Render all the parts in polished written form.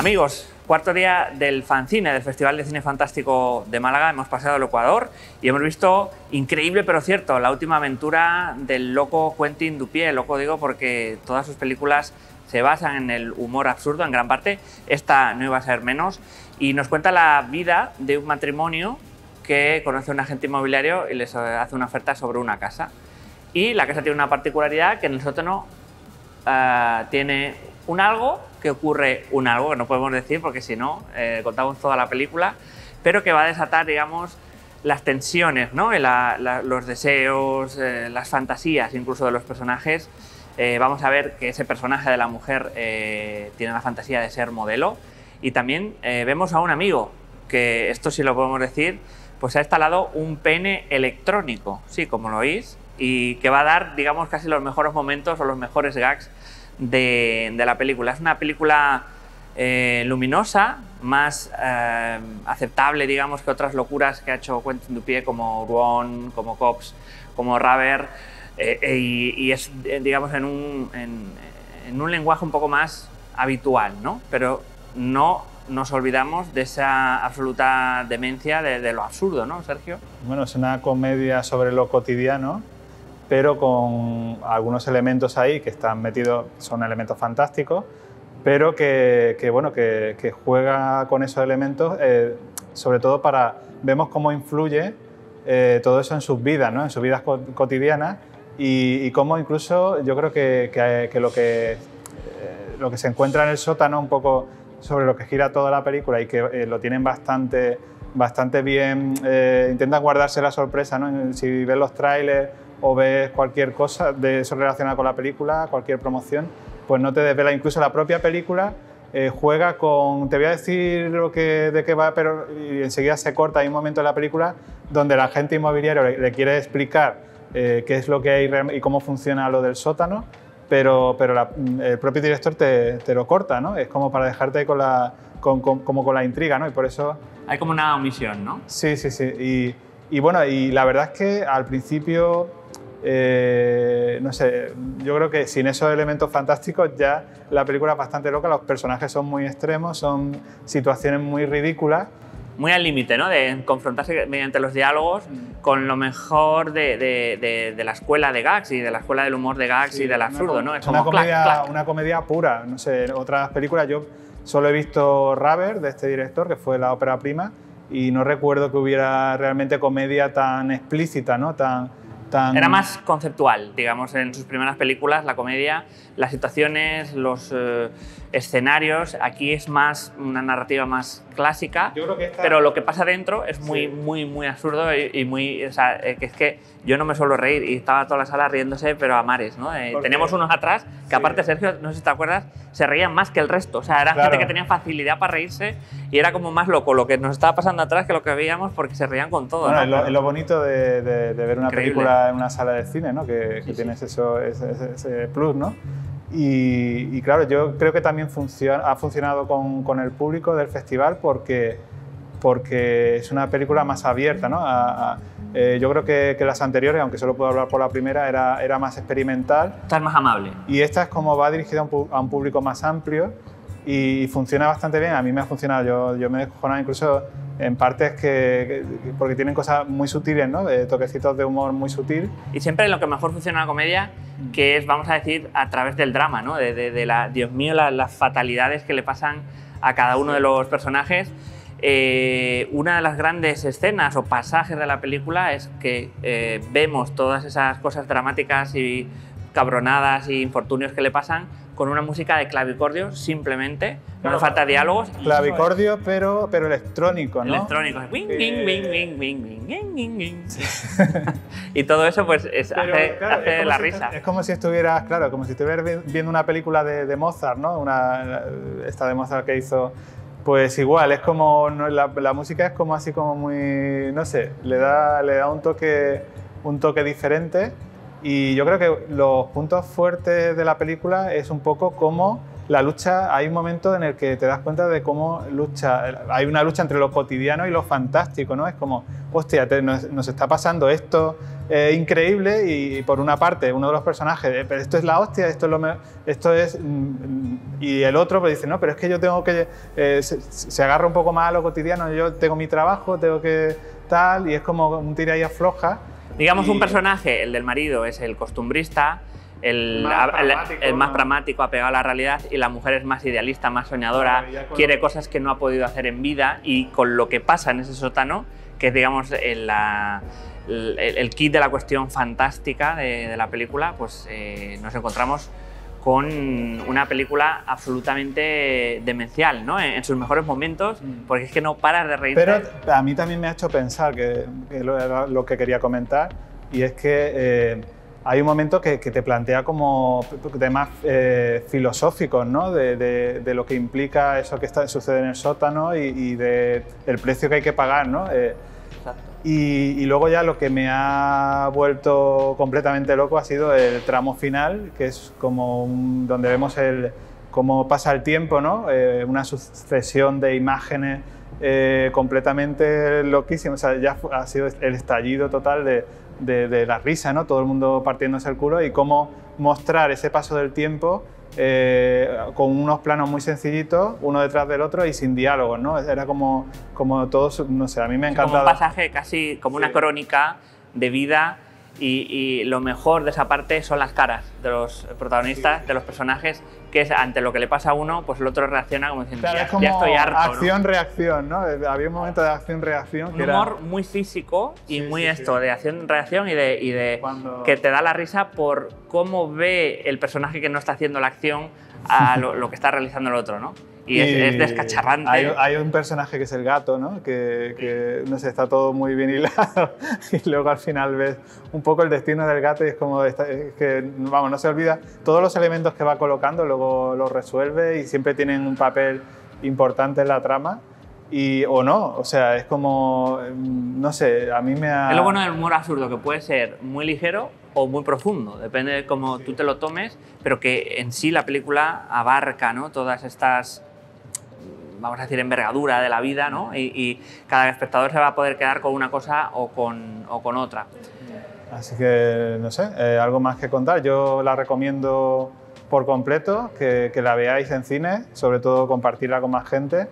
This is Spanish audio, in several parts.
Amigos, cuarto día del Fancine, del Festival de Cine Fantástico de Málaga. Hemos pasado al Ecuador y hemos visto, increíble pero cierto, la última aventura del loco Quentin Dupieux. Loco digo porque todas sus películas se basan en el humor absurdo en gran parte. Esta no iba a ser menos y nos cuenta la vida de un matrimonio que conoce a un agente inmobiliario y les hace una oferta sobre una casa. Y la casa tiene una particularidad, que en el sótano tiene un algo, que ocurre un algo, que no podemos decir porque si no contamos toda la película, pero que va a desatar, digamos, las tensiones, ¿no? Los deseos, las fantasías incluso de los personajes. Vamos a ver que ese personaje de la mujer tiene la fantasía de ser modelo y también vemos a un amigo, que esto sí lo podemos decir, pues ha instalado un pene electrónico, sí, como lo oís, y que va a dar, digamos, casi los mejores momentos o los mejores gags de la película. Es una película luminosa, más aceptable, digamos, que otras locuras que ha hecho Quentin Dupieux, como Rouen, como Cops, como Raver, y es, digamos, en un lenguaje un poco más habitual, ¿no? Pero no nos olvidamos de esa absoluta demencia de lo absurdo, ¿no, Sergio? Bueno, es una comedia sobre lo cotidiano, pero con algunos elementos ahí que están metidos, son elementos fantásticos, pero que juega con esos elementos, sobre todo vemos cómo influye todo eso en sus vidas, ¿no? En sus vidas cotidianas y cómo incluso yo creo que lo que se encuentra en el sótano, un poco sobre lo que gira toda la película y que lo tienen bastante bien, intentan guardarse la sorpresa, ¿no? Si ves los trailers o ves cualquier cosa de eso relacionado con la película, cualquier promoción, pues no te desvela. Incluso la propia película juega con... Te voy a decir de qué va, pero y enseguida se corta. Hay un momento en la película donde el agente inmobiliario le quiere explicar qué es lo que hay y cómo funciona lo del sótano, pero el propio director te lo corta, ¿no? Es como para dejarte con la intriga, ¿no? Y por eso... Hay como una omisión, ¿no? Sí, sí, sí. Y bueno, y la verdad es que al principio... no sé, yo creo que sin esos elementos fantásticos ya la película es bastante loca, los personajes son muy extremos, son situaciones muy ridículas. Muy al límite, ¿no? De confrontarse mediante los diálogos con lo mejor de la escuela de gags y de la escuela del humor de gags y del absurdo, ¿no? Es una comedia pura, no sé, en otras películas yo solo he visto Raver, de este director, que fue la ópera prima, y no recuerdo que hubiera realmente comedia tan explícita, ¿no? Era más conceptual, digamos, en sus primeras películas, la comedia, las situaciones, los escenarios. Aquí es más una narrativa más clásica, yo creo que pero lo que pasa dentro es muy absurdo y muy... O sea, que es que yo no me suelo reír y estaba toda la sala riéndose, pero a mares, ¿no? Tenemos unos atrás que, aparte, Sergio, no sé si te acuerdas, se reían más que el resto. O sea, era gente que tenía facilidad para reírse y era como más loco lo que nos estaba pasando atrás que lo que veíamos, porque se reían con todo. Bueno, ¿no? es lo bonito de ver una Increíble. película en una sala de cine, ¿no? Que tienes ese plus, ¿no? Y claro, yo creo que también ha funcionado con el público del festival porque es una película más abierta, ¿no? Yo creo que las anteriores, aunque solo puedo hablar por la primera, era más experimental. Esta es más amable. Y esta es como va dirigida a un público más amplio y funciona bastante bien. A mí me ha funcionado, yo me he descojonado incluso en partes porque tienen cosas muy sutiles, ¿no? Toquecitos de humor muy sutil. Y siempre lo que mejor funciona en la comedia, que es, vamos a decir, a través del drama, ¿no? Dios mío, las fatalidades que le pasan a cada uno de los personajes. Una de las grandes escenas o pasajes de la película es que vemos todas esas cosas dramáticas y cabronadas y infortunios que le pasan con una música de clavicordio, simplemente, no nos falta diálogos. Clavicordio, pero electrónico, ¿no? Electrónico. Y todo eso pues hace la risa. Es como si estuvieras, viendo una película de Mozart, ¿no? Esta de Mozart que hizo. Pues igual, es como la música es como así como muy, no sé, le da un toque diferente. Y yo creo que los puntos fuertes de la película es un poco cómo la lucha, hay un momento en el que te das cuenta de cómo hay una lucha entre lo cotidiano y lo fantástico, ¿no? Es como, hostia, nos está pasando esto increíble y por una parte uno de los personajes, pero esto es la hostia, esto es y el otro pues dice, no, pero es que yo tengo que, se agarra un poco más a lo cotidiano, yo tengo mi trabajo, tengo que tal, y es como un tira y afloja. Digamos, un personaje, el del marido, es el costumbrista, el más pragmático, apegado a la realidad, y la mujer es más idealista, más soñadora, quiere cosas que no ha podido hacer en vida, y con lo que pasa en ese sótano, que es, digamos, el kit de la cuestión fantástica de la película, pues nos encontramos con una película absolutamente demencial, ¿no? En sus mejores momentos, porque es que no paras de reírte. Pero a mí también me ha hecho pensar, que era lo que quería comentar, y es que hay un momento que te plantea como temas filosóficos, ¿no? De lo que implica eso que sucede en el sótano y del precio que hay que pagar, ¿no? Exacto. Y luego ya lo que me ha vuelto completamente loco ha sido el tramo final, que es como donde vemos cómo pasa el tiempo, ¿no? Una sucesión de imágenes completamente loquísimas. O sea, ya ha sido el estallido total de la risa, ¿no? Todo el mundo partiéndose el culo, y cómo mostrar ese paso del tiempo con unos planos muy sencillitos, uno detrás del otro y sin diálogos, ¿no? Era como todos, no sé, a mí me ha encantado. Como un pasaje casi como una crónica de vida, y lo mejor de esa parte son las caras de los protagonistas, de los personajes, que es ante lo que le pasa a uno, pues el otro reacciona como diciendo, claro, ya, es como ya estoy harto, acción-reacción, ¿no? Había un momento de acción-reacción. Un humor muy físico y muy de acción-reacción y de Cuando... que te da la risa por cómo ve el personaje que no está haciendo la acción a lo que está realizando el otro, ¿no? Y es descacharrante. Hay un personaje que es el gato, ¿no? Que no sé, está todo muy bien hilado, y luego al final ves un poco el destino del gato y es como es que, vamos, no se olvida todos los elementos que va colocando, luego los resuelve y siempre tienen un papel importante en la trama. O no, o sea, es como, no sé, a mí me ha... Es lo bueno del humor absurdo, que puede ser muy ligero o muy profundo, depende de cómo tú te lo tomes, pero que en sí la película abarca, ¿no? Todas estas, vamos a decir, envergadura de la vida, ¿no? Y cada espectador se va a poder quedar con una cosa o con otra. Así que, no sé, algo más que contar. Yo la recomiendo por completo, que la veáis en cine, sobre todo compartirla con más gente.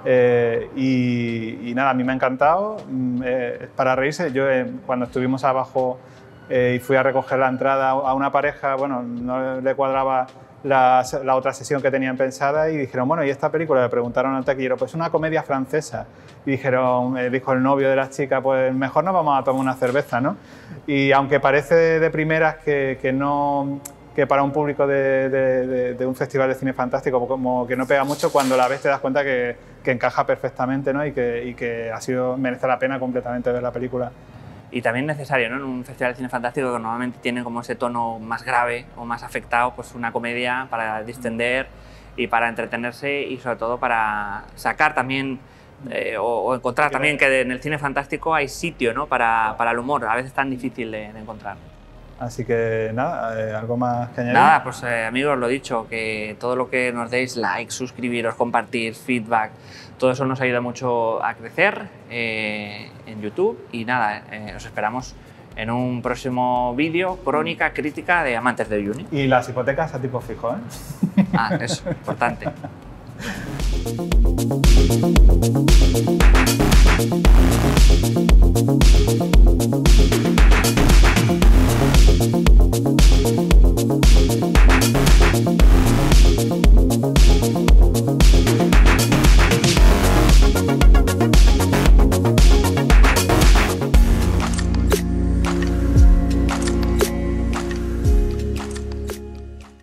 Y nada, a mí me ha encantado, para reírse. Yo cuando estuvimos abajo y fui a recoger la entrada a una pareja, bueno, no le cuadraba la otra sesión que tenían pensada, y dijeron, bueno, ¿y esta película? Le preguntaron al taquillero, pues es una comedia francesa. Y dijo el novio de la chica, pues mejor nos vamos a tomar una cerveza, ¿no? Y aunque parece de primeras que para un público de un festival de cine fantástico como que no pega mucho, cuando la ves te das cuenta que encaja perfectamente, ¿no? y que merece la pena completamente ver la película. Y también necesario, ¿no? En un festival de cine fantástico que normalmente tiene como ese tono más grave o más afectado, pues una comedia para distender y para entretenerse, y sobre todo para sacar también o encontrar también que en el cine fantástico hay sitio, ¿no? para el humor, a veces tan difícil de encontrar. Así que nada, ¿algo más que añadir? Nada, pues amigos, lo dicho, que todo lo que nos deis, like, suscribiros, compartir, feedback, todo eso nos ayuda mucho a crecer en YouTube. Y nada, os esperamos en un próximo vídeo, crónica, crítica de Amantes de Uni. Y las hipotecas a tipo fijo, ¿eh? Ah, eso, importante.